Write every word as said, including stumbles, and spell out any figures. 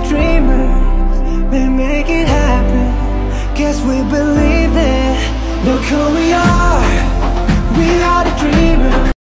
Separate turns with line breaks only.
dreamers, they make it happen. Guess we believe it. Look who we are, we are the dreamers.